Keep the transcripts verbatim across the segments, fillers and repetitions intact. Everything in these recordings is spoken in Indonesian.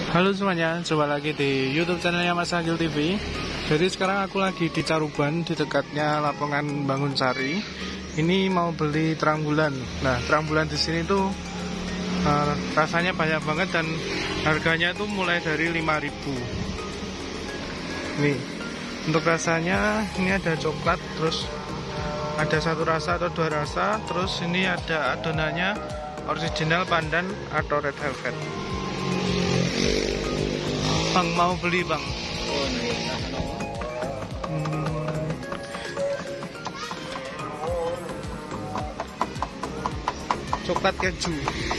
Halo semuanya, coba lagi di YouTube channelnya Mas Agil T V. Jadi sekarang aku lagi di Caruban, di dekatnya Lamongan Bangunsari. Ini mau beli terang bulan. Nah, terang bulan di sini tuh uh, rasanya banyak banget dan harganya tuh mulai dari lima ribu. Nih, untuk rasanya ini ada coklat, terus ada satu rasa atau dua rasa, terus ini ada adonannya original pandan atau red velvet. Bang, mau beli bang? Hmm. Coklat keju.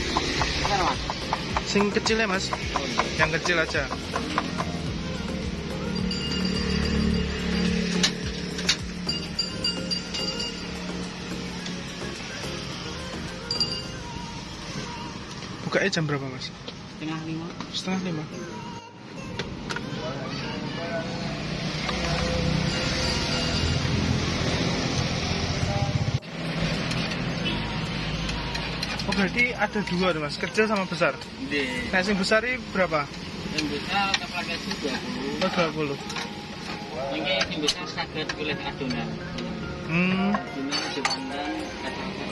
Sing kecil ya mas? Yang kecil aja. Bukanya jam berapa mas? Setengah lima. Setengah lima. Oh berarti ada dua tuh mas, kecil sama besar. Iya. Nah yang besar ini berapa? Yang besar coklat keju dua puluh. Oh dua puluh. Ini yang besar sakit kulit adonan. Hmm. Adonan di pandan kacang-kacang.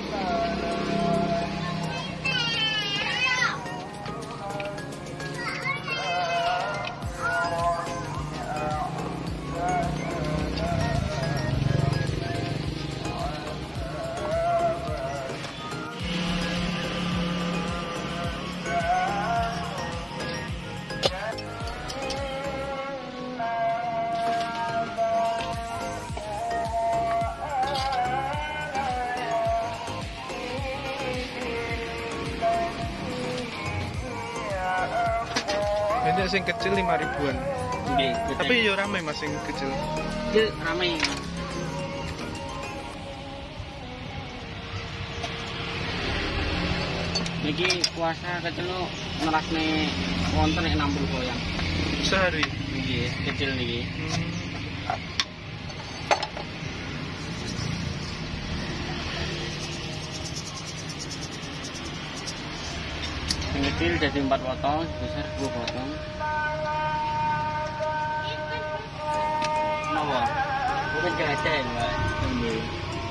Ini yang kecil lima ribuan. Iya. Tapi ya ramai mas yang kecil. Itu ramai. Niki puasa kecil lo ngerasne wonten nek enam puluh goyang. Sehari. Nggih, kecil niki. Hmm. Yang kecil jadi empat potong, besar dua potong. Kenapa? Bukan jajan, Mbak. Nggih.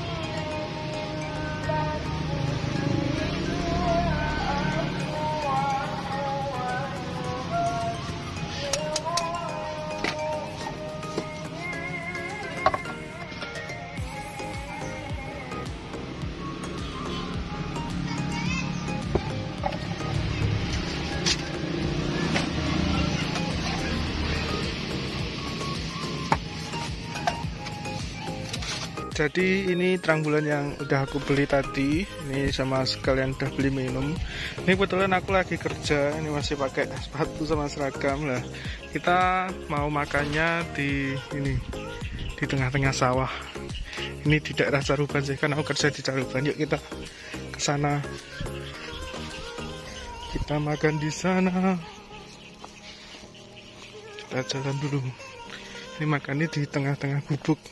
Jadi ini terang bulan yang udah aku beli tadi. Ini sama sekalian udah beli minum. Ini kebetulan aku lagi kerja. Ini masih pakai sepatu sama seragam lah. Kita mau makannya di ini, di tengah-tengah sawah. Ini di daerah Caruban sih, kan aku kerja di Caruban. Yuk kita ke sana. Kita makan di sana. Kita jalan dulu. Ini makannya di tengah-tengah gubuk.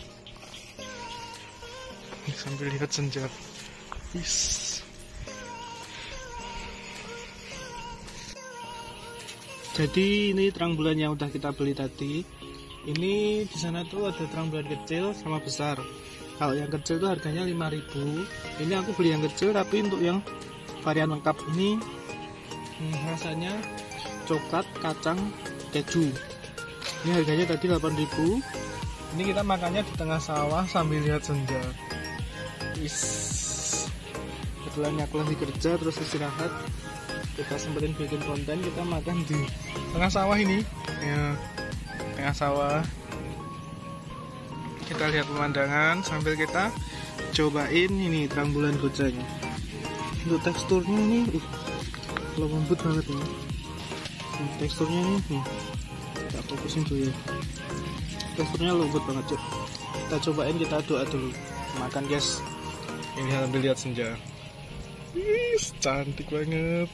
Sambil lihat senja. Is. Jadi ini terang bulan yang udah kita beli tadi. Ini di sana tuh ada terang bulan kecil sama besar. Kalau yang kecil tuh harganya lima ribu. Ini aku beli yang kecil, tapi untuk yang varian lengkap ini hmm, rasanya coklat, kacang, keju. Ini harganya tadi delapan ribu. Ini kita makannya di tengah sawah sambil lihat senja. Is. Kebetulan aku lagi kerja terus istirahat, kita sempetin bikin konten, kita makan di tengah sawah ini ya, tengah sawah. Kita lihat pemandangan sambil kita cobain ini terang bulan gojeng. Untuk teksturnya ini uh, lembut banget ini. Ini teksturnya ini nih, kita fokusin dulu ya. Teksturnya lembut banget cuk. Kita cobain, kita doa dulu makan guys. Ini sambil lihat senja. Wih, cantik banget.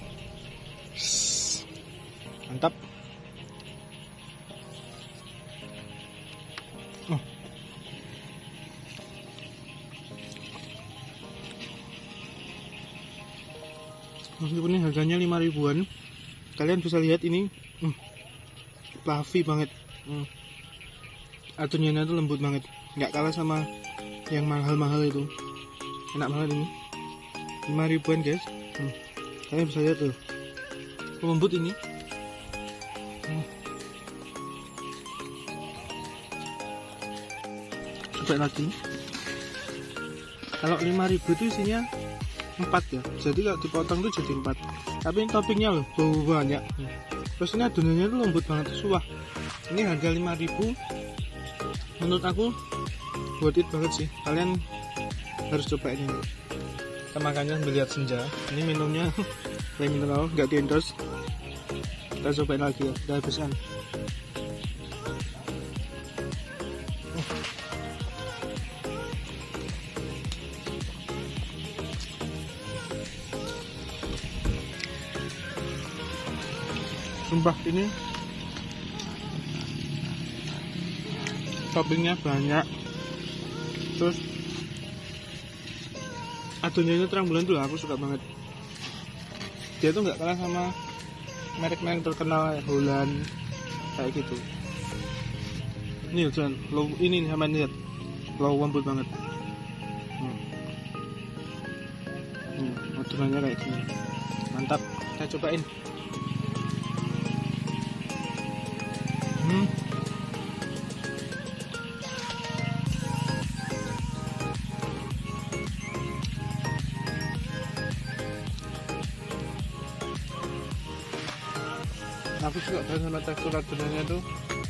Mantap. Oh. Meskipun ini harganya lima ribuan, Kalian bisa lihat ini hmm, fluffy banget. hmm. Adonannya itu lembut banget, nggak kalah sama yang mahal-mahal itu. Enak banget ini, lima ribuan guys. hmm. Kalian bisa lihat tuh, lembut ini. hmm. Coba lagi. Kalau lima ribu itu isinya empat ya, jadi kalau dipotong tuh jadi empat. Tapi ini toppingnya loh, bau banyak. Terus ini adonannya tuh lembut banget, suah. Ini harga lima ribu, menurut aku worth it banget sih. Kalian harus coba ini. Kita makannya sambil lihat senja. Ini minumnya air mineral, nggak di endorse. Kita cobain lagi ya, kita habiskan. Sumpah ini toppingnya banyak, terus adonannya terang bulan tuh aku suka banget. Dia tuh nggak kalah sama merek-merek terkenal kayak Holland kayak gitu. Ini jangan low, ini sama lihat low lembut banget. hmm. Hmm, adonannya kayak gini, mantap. Kita cobain. Hmm. Aku suka banget sama tekstur adonannya tuh,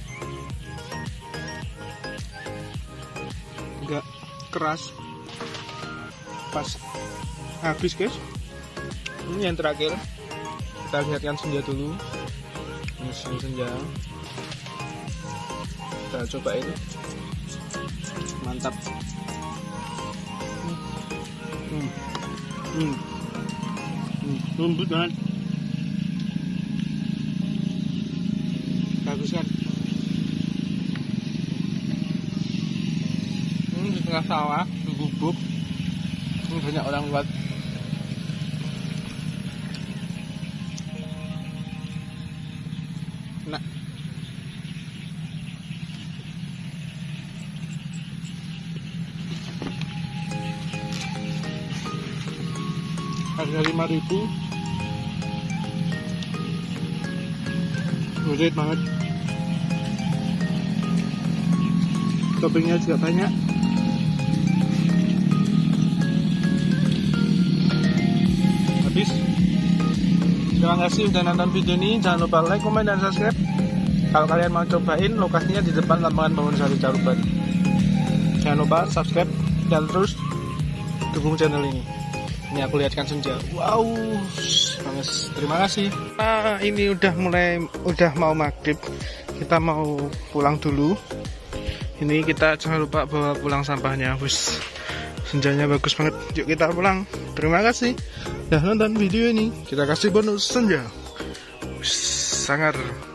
enggak keras, pas habis guys. Ini yang terakhir, kita lihatkan senja dulu. Ini senja, kita cobain, mantap. hmm. Hmm. Hmm. Hmm. Lembut banget. Bagus kan? Ini di tengah sawah, di gubuk. Ini banyak orang lewat. Nah, harga lima ribu, worth it banget. Toppingnya juga banyak. Habis. Terima kasih udah nonton video ini. Jangan lupa like, komen, dan subscribe. Kalau kalian mau cobain, lokasinya di depan lapangan Bangunsari Caruban. Jangan lupa subscribe dan terus dukung channel ini. Ini aku lihatkan senja. Wow, banget. Terima kasih. Nah, ini udah mulai, udah mau maghrib. Kita mau pulang dulu. Ini kita jangan lupa bawa pulang sampahnya. Wus, senjanya bagus banget. Yuk kita pulang. Terima kasih udah nonton video ini. Kita kasih bonus senja. Wus, sangar.